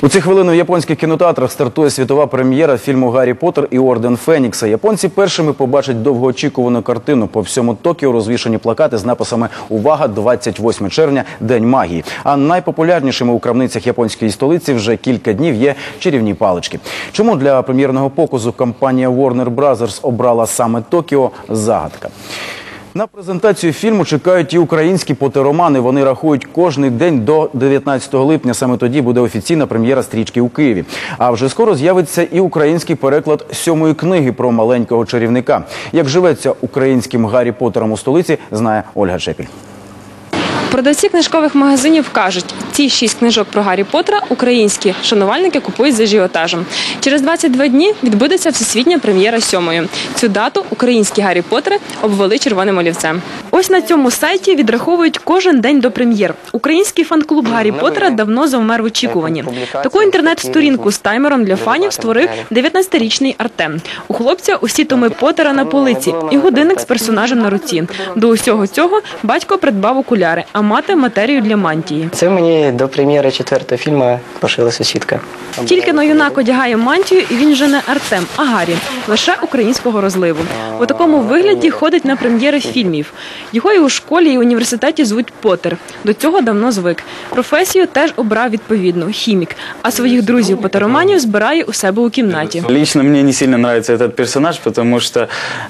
У ці хвилини в японських кінотеатрах стартує світова прем'єра фільму «Гаррі Поттер і Орден Фенікса». Японці першими побачать довгоочікувану картину. По всьому Токіо розвішані плакати з написами «Увага! 28 червня – День магії». А найпопулярнішими у крамницях японської столиці вже кілька днів є чарівні палички. Чому для прем'єрного показу компанія Warner Brothers обрала саме Токіо – загадка. На презентацію фільму чекають і українські потеромани. Вони рахують кожний день до 19 липня. Саме тоді буде офіційна прем'єра стрічки у Києві. А вже скоро з'явиться і український переклад 7-ї книги про маленького чарівника. Як живеться українським Гаррі Поттером у столиці, знає Ольга Чепіль. Продавці книжкових магазинів кажуть, ці 6 книжок про Гаррі Поттера українські шанувальники купують з ажіотажем. Через 22 дні відбудеться всесвітня прем'єра 7-ї. Цю дату українські Гаррі Поттери обвели червоним олівцем. Ось на цьому сайті відраховують кожен день до прем'єр. Український фан-клуб Гаррі Поттера давно завмер в очікуванні. Таку інтернет-сторінку з таймером для фанів створив 19-річний Артем. У хлопця усі томи Поттера на полиці і годинник з персонажем на руці. До усього цього батько придбав окуляри, а мати – матерію для мантії. Це мені до прем'єри 4-го фільму пошилася сітка. Тільки но юнак одягає мантію, і він вже не Артем, а Гаррі. Лише українського розливу. У такому вигляді ходить на прем'єри фільмів. Його і у школі, і у університеті звуть Поттер. До цього давно звик. Професію теж обрав відповідну – хімік. А своїх друзів-поттероманів збирає у себе у кімнаті. Лично мне не сильно нравится этот персонаж, потому что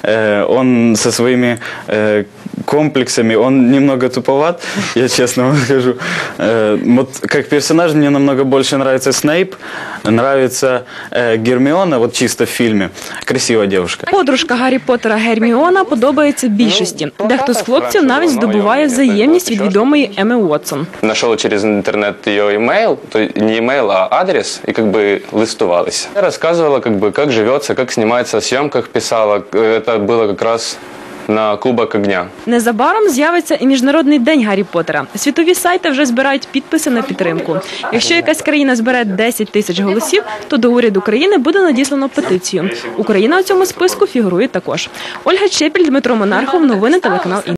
он со своими комплексами, он немного туповат, я честно вам скажу. Вот как персонаж мне намного больше нравится Снейп, нравится Гермиона, вот чисто в фильме. Красивая девушка. Подружка Гаррі Поттера Герміона подобається більшості. Дехто з хлопців навіть здобуває взаємність від відомої Еми Уотсон. Нашел через интернет ее имейл, то не имейл, а адрес, и как бы листовались. Рассказывала, как живется, как снимается в съемках, писала. Это было как раз на Кубок огня. Незабаром з'явиться і Міжнародний день Гаррі Поттера. Світові сайти вже збирають підписи на підтримку. Якщо якась країна збере 10 тисяч голосів, то до уряду країни буде надіслано петицію. Україна у цьому списку фігурує також. Ольга Чепіль, Дмитро Монархов, новини телеканал